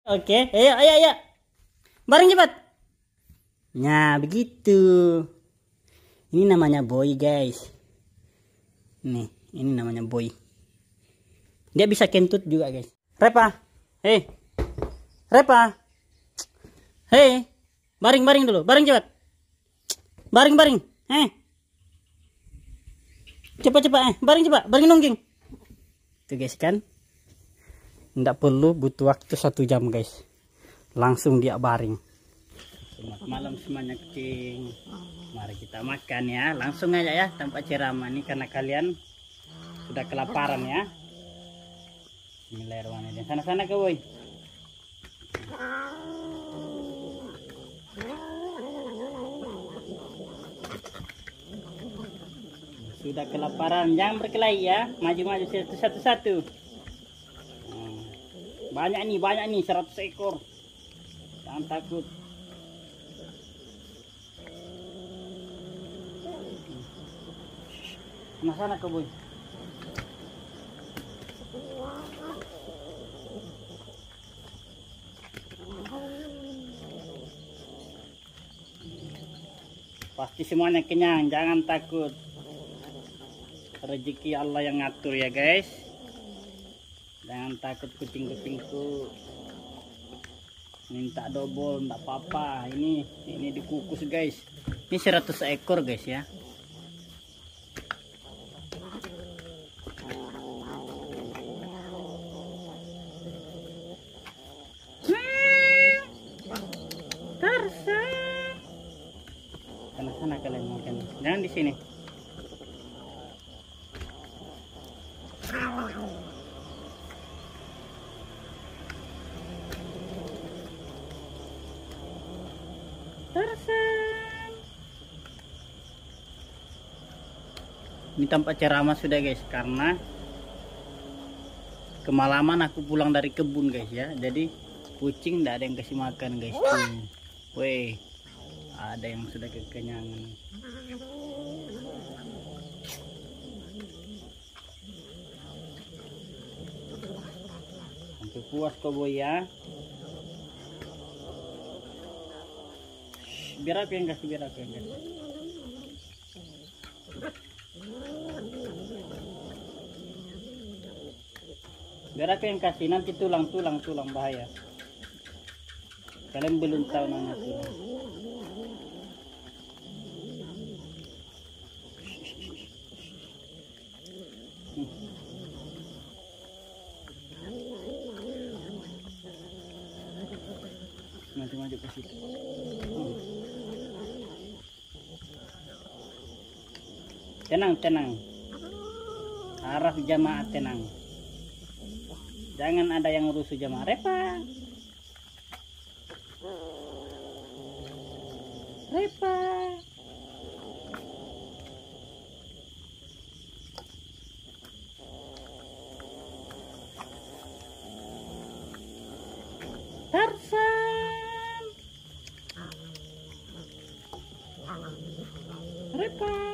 Oke, ayo, ayo, ayo. Bareng cepat. Nah, begitu. Ini namanya boy, guys. Nih, ini namanya boy. Dia bisa kentut juga, guys. Repa. Hei. Repa. Hei. Baring dulu. Baring cepat. Baring. Cepat. Baring cepat. Baring nungging. Tuh, guys, kan. Nggak perlu butuh waktu 1 jam, guys. Langsung dia baring. Selamat malam semuanya kucing. Mari kita makan ya. Langsung aja ya tanpa ceramah nih karena kalian sudah kelaparan ya. Bismillahirrahmanirrahim. Sana ke boy. Sudah kelaparan, jangan berkelahi ya. Maju satu-satu. Banyak nih 100 ekor. Jangan takut. Sana ke boy. Pasti semuanya kenyang, jangan takut. Rezeki Allah yang ngatur ya guys. Jangan takut kucing-kucingku. Minta double enggak apa-apa. Ini dikukus guys. Ini 100 ekor guys ya. Sana kalian makan. Jangan di sini. Ini tempat ceramah sudah guys, karena kemalaman aku pulang dari kebun guys ya. Jadi kucing tidak ada yang kasih makan guys. Weh, ada yang sudah kekenyangan. Sampai puas kok boy ya. Biar aku yang kasih. Biar aku yang kasih, nanti tulang bahaya. Kalian belum tahu namanya tulang. Maju ke situ. Tenang. Harap jamaah tenang. Jangan ada yang rusuh jamaah. Repa. Tarsan. Repa.